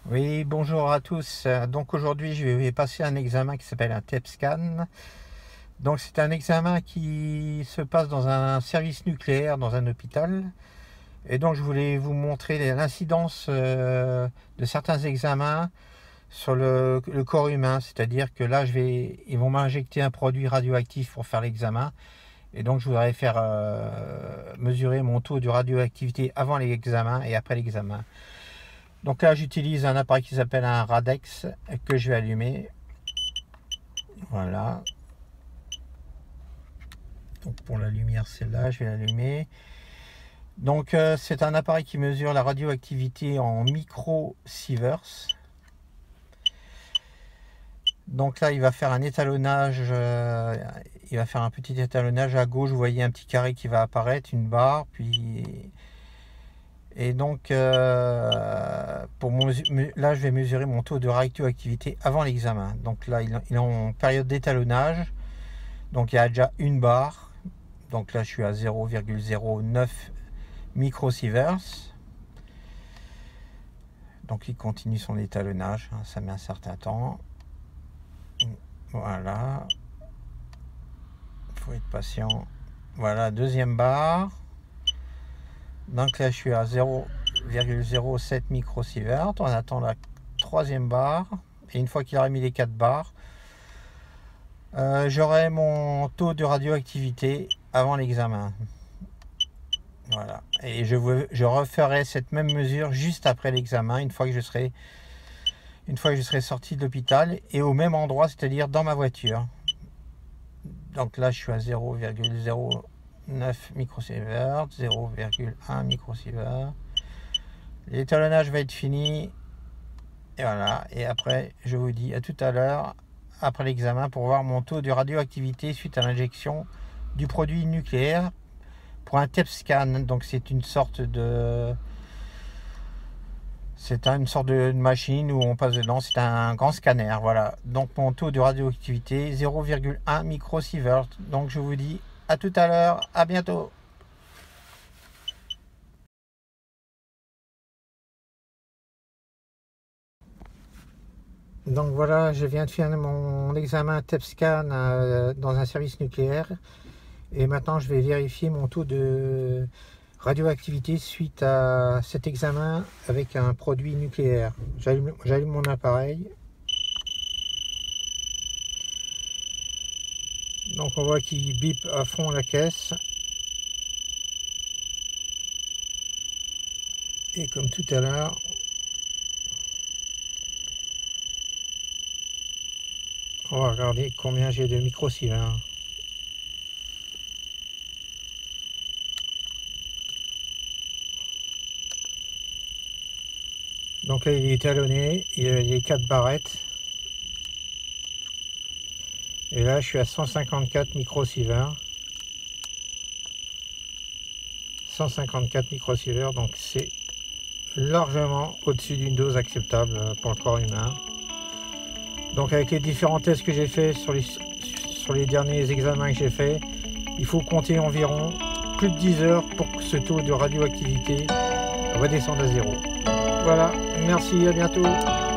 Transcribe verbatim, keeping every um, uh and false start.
Oui, bonjour à tous. Euh, Donc aujourd'hui, je vais passer un examen qui s'appelle un T E P scan. Donc c'est un examen qui se passe dans un service nucléaire, dans un hôpital. Et donc je voulais vous montrer l'incidence euh, de certains examens sur le, le corps humain. C'est-à-dire que là, je vais, ils vont m'injecter un produit radioactif pour faire l'examen. Et donc je voudrais faire euh, mesurer mon taux de radioactivité avant l'examen et après l'examen. Donc là, j'utilise un appareil qui s'appelle un Radex que je vais allumer. Voilà. Donc pour la lumière, c'est là, je vais l'allumer. Donc euh, c'est un appareil qui mesure la radioactivité en microsieverts. Donc là, il va faire un étalonnage. Euh, il va faire un petit étalonnage à gauche. Vous voyez un petit carré qui va apparaître, une barre, puis. Et donc, euh, pour mon, là, je vais mesurer mon taux de radioactivité avant l'examen. Donc là, il est en période d'étalonnage. Donc, il y a déjà une barre. Donc là, je suis à zéro virgule zéro neuf microsieverts. Donc, il continue son étalonnage. Ça met un certain temps. Voilà. Il faut être patient. Voilà, deuxième barre. Donc là, je suis à zéro virgule zéro sept microsieverts. On attend la troisième barre. Et une fois qu'il aura mis les quatre barres, euh, j'aurai mon taux de radioactivité avant l'examen. Voilà. Et je, veux, je referai cette même mesure juste après l'examen, une fois que je serai, une fois que je serai sorti de l'hôpital et au même endroit, c'est-à-dire dans ma voiture. Donc là, je suis à zéro virgule zéro neuf microsieverts, zéro virgule un microsieverts. L'étalonnage va être fini. Et voilà. Et après, je vous dis à tout à l'heure, après l'examen, pour voir mon taux de radioactivité suite à l'injection du produit nucléaire pour un T E P scan. Donc c'est une sorte de... C'est une sorte de machine où on passe dedans. C'est un grand scanner. Voilà. Donc mon taux de radioactivité, zéro virgule un microsieverts. Donc je vous dis à tout à l'heure. À bientôt. Donc voilà, je viens de faire mon examen T E P scan euh, dans un service nucléaire. Et maintenant, je vais vérifier mon taux de radioactivité suite à cet examen avec un produit nucléaire. J'allume, j'allume mon appareil. Donc on voit qu'il bip à fond la caisse. Et comme tout à l'heure, on va regarder combien j'ai de microsieverts. Donc là, il est étalonné, il y a les quatre barrettes. Et là, je suis à cent cinquante-quatre microsieverts. cent cinquante-quatre microsieverts, donc c'est largement au-dessus d'une dose acceptable pour le corps humain. Donc avec les différents tests que j'ai fait sur les, sur les derniers examens que j'ai fait, il faut compter environ plus de dix heures pour que ce taux de radioactivité redescende à zéro. Voilà, merci, à bientôt.